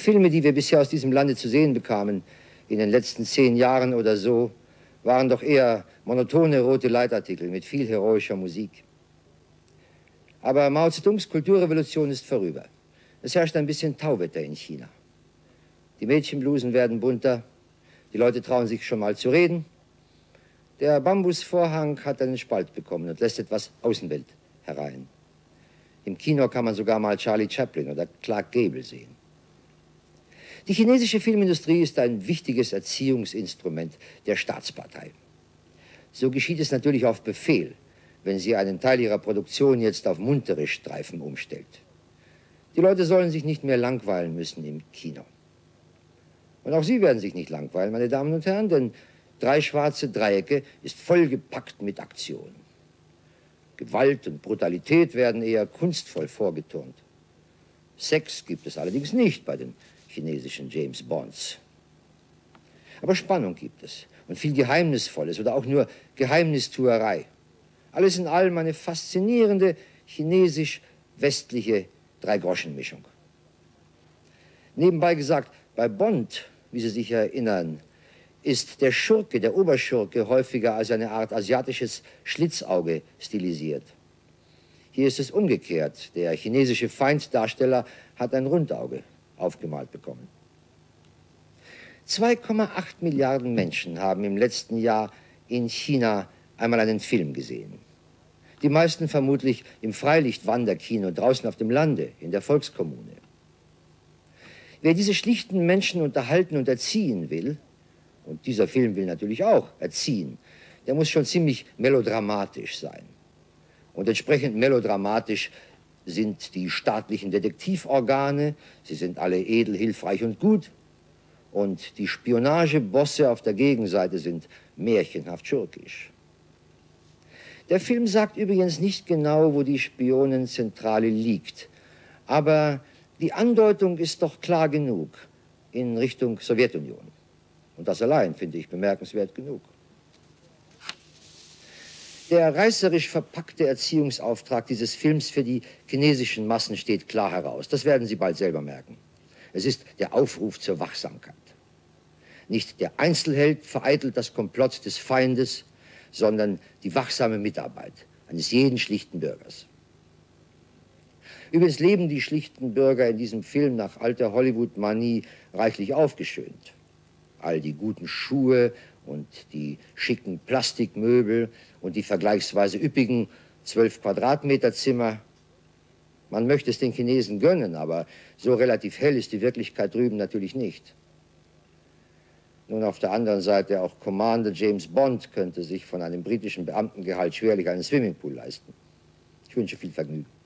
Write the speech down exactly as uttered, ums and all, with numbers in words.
Filme, die wir bisher aus diesem Lande zu sehen bekamen, in den letzten zehn Jahren oder so, waren doch eher monotone rote Leitartikel mit viel heroischer Musik. Aber Mao Zedongs Kulturrevolution ist vorüber. Es herrscht ein bisschen Tauwetter in China. Die Mädchenblusen werden bunter, die Leute trauen sich schon mal zu reden. Der Bambusvorhang hat einen Spalt bekommen und lässt etwas Außenwelt herein. Im Kino kann man sogar mal Charlie Chaplin oder Clark Gable sehen. Die chinesische Filmindustrie ist ein wichtiges Erziehungsinstrument der Staatspartei. So geschieht es natürlich auf Befehl, wenn sie einen Teil ihrer Produktion jetzt auf muntere Streifen umstellt. Die Leute sollen sich nicht mehr langweilen müssen im Kino. Und auch Sie werden sich nicht langweilen, meine Damen und Herren, denn Drei schwarze Dreiecke ist vollgepackt mit Aktion. Gewalt und Brutalität werden eher kunstvoll vorgeturnt. Sex gibt es allerdings nicht bei den chinesischen James Bonds. Aber Spannung gibt es und viel Geheimnisvolles oder auch nur Geheimnistuerei. Alles in allem eine faszinierende chinesisch-westliche Drei-Groschen-Mischung. Nebenbei gesagt, bei Bond, wie Sie sich erinnern, ist der Schurke, der Oberschurke, häufiger als eine Art asiatisches Schlitzauge stilisiert. Hier ist es umgekehrt. Der chinesische Feinddarsteller hat ein Rundauge aufgemalt bekommen. zwei Komma acht Milliarden Menschen haben im letzten Jahr in China einmal einen Film gesehen. Die meisten vermutlich im Freilichtwanderkino draußen auf dem Lande, in der Volkskommune. Wer diese schlichten Menschen unterhalten und erziehen will, und dieser Film will natürlich auch erziehen, der muss schon ziemlich melodramatisch sein. Und entsprechend melodramatisch sind die staatlichen Detektivorgane, sie sind alle edel, hilfreich und gut. Und die Spionagebosse auf der Gegenseite sind märchenhaft schurkisch. Der Film sagt übrigens nicht genau, wo die Spionenzentrale liegt. Aber die Andeutung ist doch klar genug in Richtung Sowjetunion. Und das allein finde ich bemerkenswert genug. Der reißerisch verpackte Erziehungsauftrag dieses Films für die chinesischen Massen steht klar heraus. Das werden Sie bald selber merken. Es ist der Aufruf zur Wachsamkeit. Nicht der Einzelheld vereitelt das Komplott des Feindes, sondern die wachsame Mitarbeit eines jeden schlichten Bürgers. Übrigens leben die schlichten Bürger in diesem Film nach alter Hollywood-Manie reichlich aufgeschönt. All die guten Schuhe und die schicken Plastikmöbel und die vergleichsweise üppigen zwölf Quadratmeter Zimmer. Man möchte es den Chinesen gönnen, aber so relativ hell ist die Wirklichkeit drüben natürlich nicht. Nun, auf der anderen Seite, auch Commander James Bond könnte sich von einem britischen Beamtengehalt schwerlich einen Swimmingpool leisten. Ich wünsche viel Vergnügen.